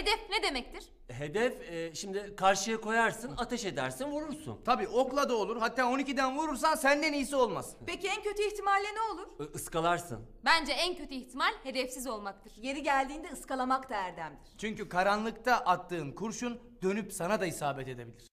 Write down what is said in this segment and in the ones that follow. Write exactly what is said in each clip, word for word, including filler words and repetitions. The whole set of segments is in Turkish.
Hedef ne demektir? Hedef e, şimdi karşıya koyarsın, ateş edersin, vurursun. Tabii okla da olur. Hatta on ikiden vurursan senden iyisi olmaz. Peki en kötü ihtimalle ne olur? E, ıskalarsın. Bence en kötü ihtimal hedefsiz olmaktır. Yeri geldiğinde ıskalamak da erdemdir. Çünkü karanlıkta attığın kurşun dönüp sana da isabet edebilir.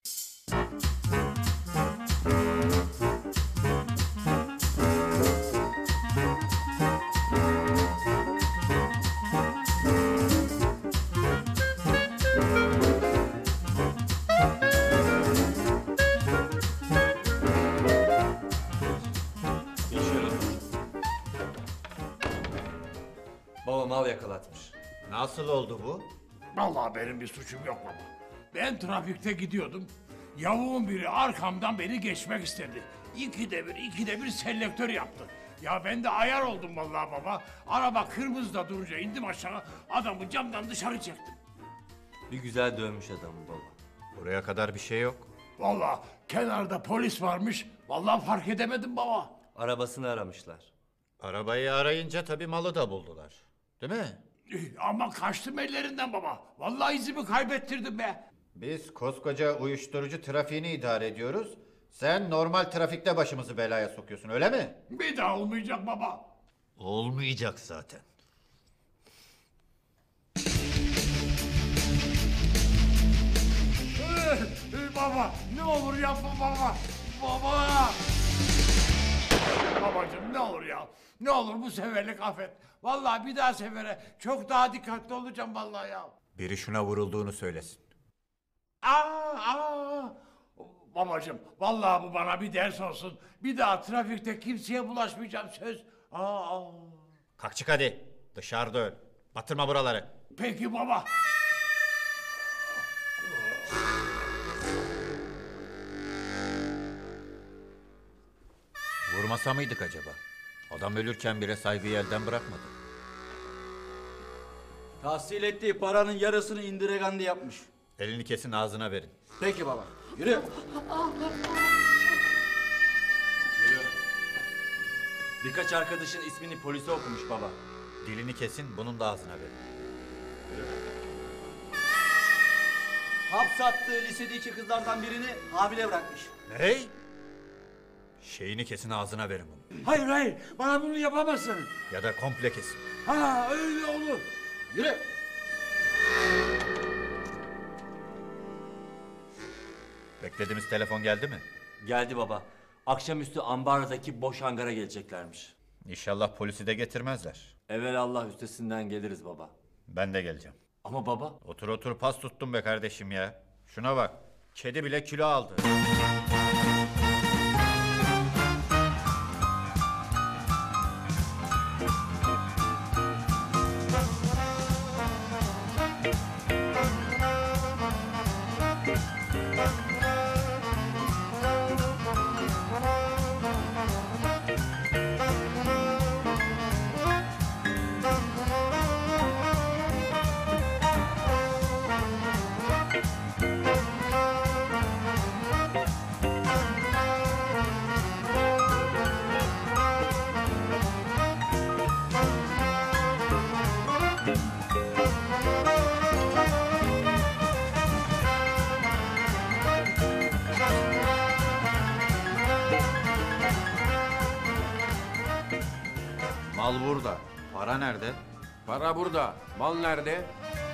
Baba mal yakalatmış. Nasıl oldu bu? Vallahi benim bir suçum yok baba. Ben trafikte gidiyordum. Yavuğun biri arkamdan beni geçmek istedi. İkide bir, ikide bir selektör yaptı. Ya ben de ayar oldum vallahi baba. Araba kırmızıda durunca indim aşağı. Adamı camdan dışarı çektim. Bir güzel dövmüş adamı baba. Buraya kadar bir şey yok. Vallahi kenarda polis varmış. Vallahi fark edemedim baba. Arabasını aramışlar. Arabayı arayınca tabii malı da buldular. Değil mi? Eh, Ama kaçtım ellerinden baba. Vallahi izimi kaybettirdim be. Biz koskoca uyuşturucu trafiğini idare ediyoruz. Sen normal trafikte başımızı belaya sokuyorsun, öyle mi? Bir daha olmayacak baba. Olmayacak zaten. Eh, eh, Baba ne olur yapma baba. Baba. Babacığım ne olur ya. Ne olur bu seferlik affet. Vallahi bir daha sefere çok daha dikkatli olacağım vallahi ya. Biri şuna vurulduğunu söylesin. Aa, aa. Babacığım vallahi bu bana bir ders olsun. Bir daha trafikte kimseye bulaşmayacağım söz. Aa, aa. Kalk çık hadi. Dışarıda öl. Batırma buraları. Peki baba. Vurmasa mıydık acaba? Adam ölürken bile saygıyı elden bırakmadı. Tahsil ettiği paranın yarısını indiregandı yapmış. Elini kesin, ağzına verin. Peki baba. Yürü. Birkaç arkadaşın ismini polise okumuş baba. Dilini kesin, bunun da ağzına verin. Hapsattığı lisedeki kızlardan birini hamile bırakmış. Ney? Şeyini kesin, ağzına verin bunu. Hayır hayır bana bunu yapamazsın. Ya da komple kesin. Ha öyle olur. Yürü. Beklediğimiz telefon geldi mi? Geldi baba. Akşamüstü ambardaki boş hangara geleceklermiş. İnşallah polisi de getirmezler. Evelallah üstesinden geliriz baba. Ben de geleceğim. Ama baba... Otur otur, pas tuttum be kardeşim ya. Şuna bak. Kedi bile kilo aldı. Mal burada. Para nerede? Para burada. Mal nerede?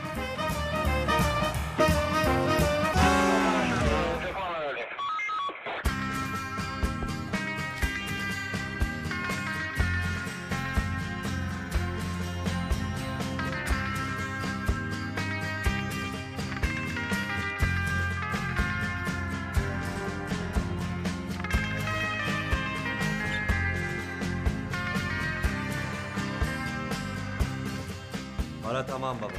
Para tamam baba.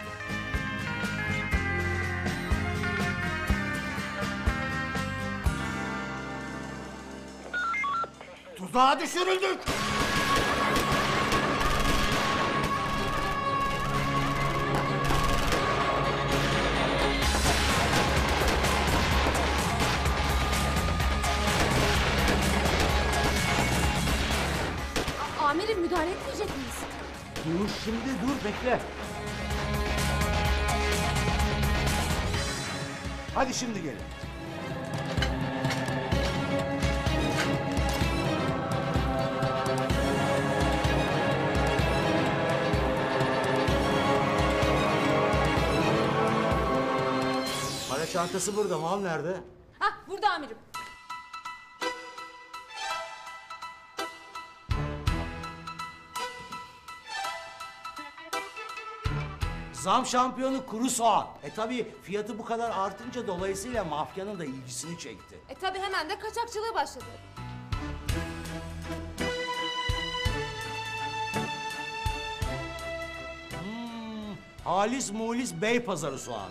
Tuzağa düşürüldük. Amirim müdahale etmeyecek miyiz? Dur şimdi dur bekle. Hadi şimdi gelin. Para çantası burada, mal nerede? Hah burada amirim. Zam şampiyonu kuru soğan. E tabii fiyatı bu kadar artınca dolayısıyla mafyanın da ilgisini çekti. E tabi hemen de kaçakçılığı başladı. Hmm, halis mulis bey pazarı soğanı.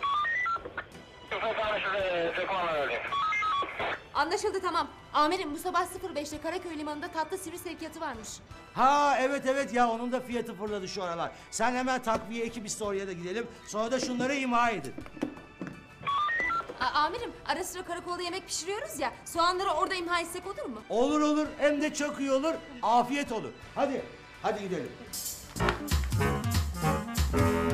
Anlaşıldı tamam. Amirim bu sabah sıfır beşte Karaköy limanında tatlı sivri sevkiyatı varmış. Ha evet evet ya onun da fiyatı fırladı şu aralar. Sen hemen takviye ekip biz de oraya da gidelim. Sonra da şunları imha edin. A, amirim ara sıra karakolda yemek pişiriyoruz ya. Soğanları orada imha etsek olur mu? Olur olur hem de çok iyi olur. Afiyet olur. Hadi hadi gidelim.